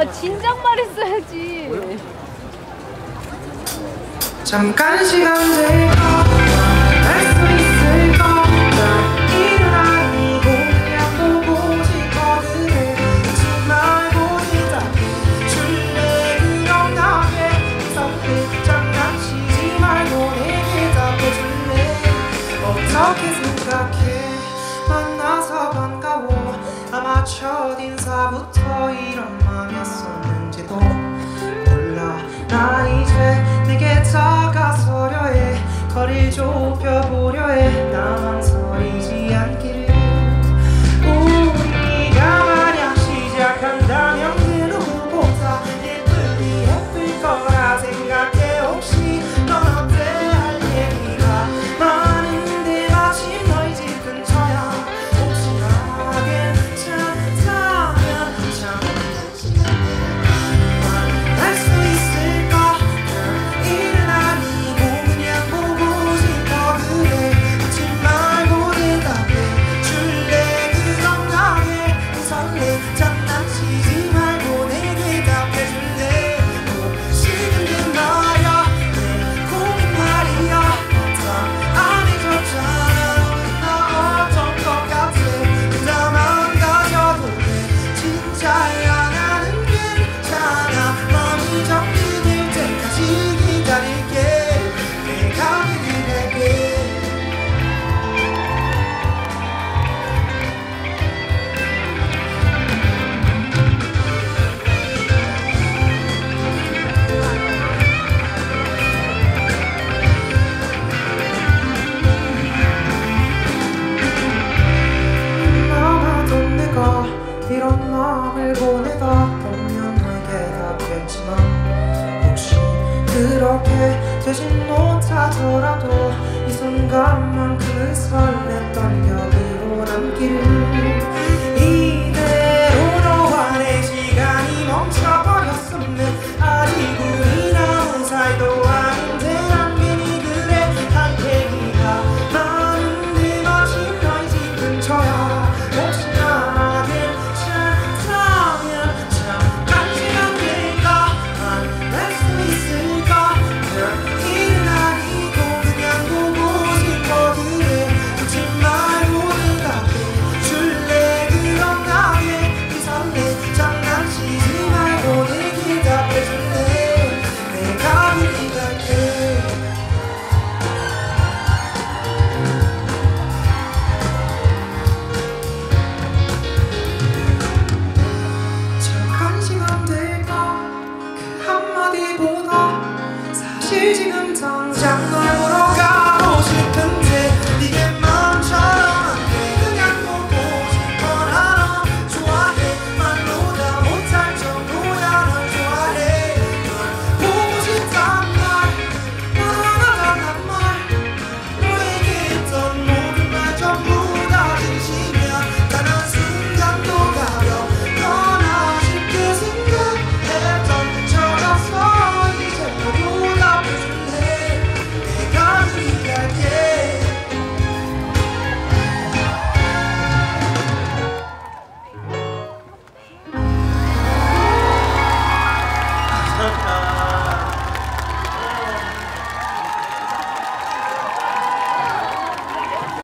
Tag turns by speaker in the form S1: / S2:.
S1: 진작 말했어야지.
S2: 잠깐 시간 될까? 알 수 있을까? 날 일어나고 그냥 보고 싶거든. 웃지 말고 대답해줄래? 그럼 나의 선택 장난치지 말고 내게 답해줄래? 어떻게 생각해? 만나서 반가워. 아마 첫인사부터 이런 맘이었었는지도 몰라. 나 이제 내게 다가서려 해. 거리를 좁혀보려 해. 나만 서리지 않기를. 우리가 만약 시작한다면 그 누구보다 예쁠 거라 생각해. 혹시 넌 어때? 할 얘기가 많은데 마침 너희 집 근처야. 혹시나 괜찮다면 잠깐 시간 만날 수 있을까? 일은 아니고 그냥 보고 싶어. 그래 웃지 말고 대답해줄래? 그럼 나의 설레 장난치지 말고 내게 답해줄래? 혹시는 나야 내 고민 말이야. 다 안 해줬잖아. 나 어떤 것 같아. 그나마 가져도 돼. 진짜야 나는 괜찮아. 마음이 정리될 때까지 기다릴게. 내가 그릴게. 아마도 내가 이런 마음을 보내다 보면 너에게 답했지만 혹시 그렇게 되진 못하더라도 이 순간만 그 설렜던 기억으로 남기를. 이대로 너와 내 시간이 멈춰버렸으면 아직 우리 남은 사이도 아닌데 난 괜히 그래. 할 얘기가 많은데 마침 너희 집 근처야. 혹시나 괜찮다면 잠깐 시간 될까? 만날 수 있을까? 별 일은 아니고 그냥 보고 싶어. 그래 웃지 말고 대답해줄래? 그럼 나의 이 설레 장난치지 말고 내게 답해줄래? 내가 그리 갈게. 잠깐 시간 될까? 그 한마디보다 사실 지금 당장